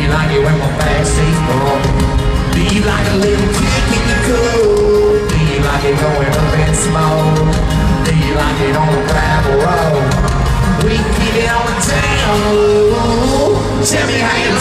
you like it when my backseat's full? Do you like a little kick in the cool? Do you like it going up in smoke? Do you like it on a gravel road? We keep it on the town. Tell me how you